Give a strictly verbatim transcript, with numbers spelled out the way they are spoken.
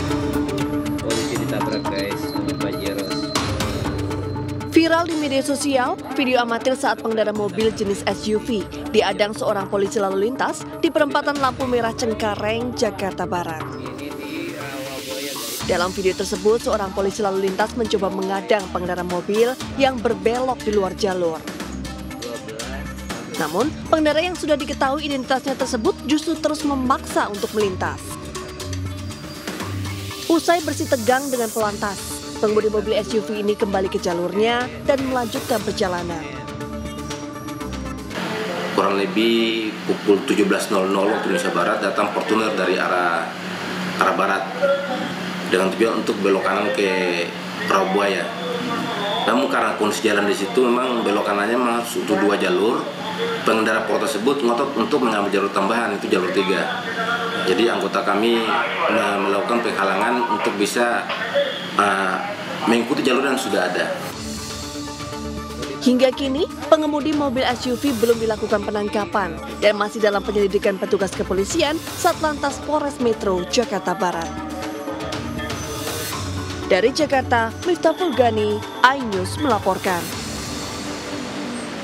Polisi ditabrak guys, sama Pajero. Viral di media sosial, video amatir saat pengendara mobil jenis S U V diadang seorang polisi lalu lintas di perempatan lampu merah Cengkareng, Jakarta Barat. Dalam video tersebut, seorang polisi lalu lintas mencoba mengadang pengendara mobil yang berbelok di luar jalur. Namun, pengendara yang sudah diketahui identitasnya tersebut justru terus memaksa untuk melintas. Usai bersih tegang dengan pelantas, pengemudi mobil S U V ini kembali ke jalurnya dan melanjutkan perjalanan. Kurang lebih pukul tujuh belas nol nol waktu Indonesia Barat datang Fortuner dari arah arah barat dengan tujuan untuk belok kanan ke Perabuaya. Namun karena kondisi jalan di situ memang belok kanannya masuk dua jalur, pengendara Pro tersebut ngotot untuk mengambil jalur tambahan, itu jalur tiga. Jadi anggota kami melakukan penghalangan untuk bisa uh, mengikuti jalur yang sudah ada. Hingga kini, pengemudi mobil S U V belum dilakukan penangkapan dan masih dalam penyelidikan petugas kepolisian Satlantas Polres Metro Jakarta Barat. Dari Jakarta, Miftah Fulgani, iNews melaporkan.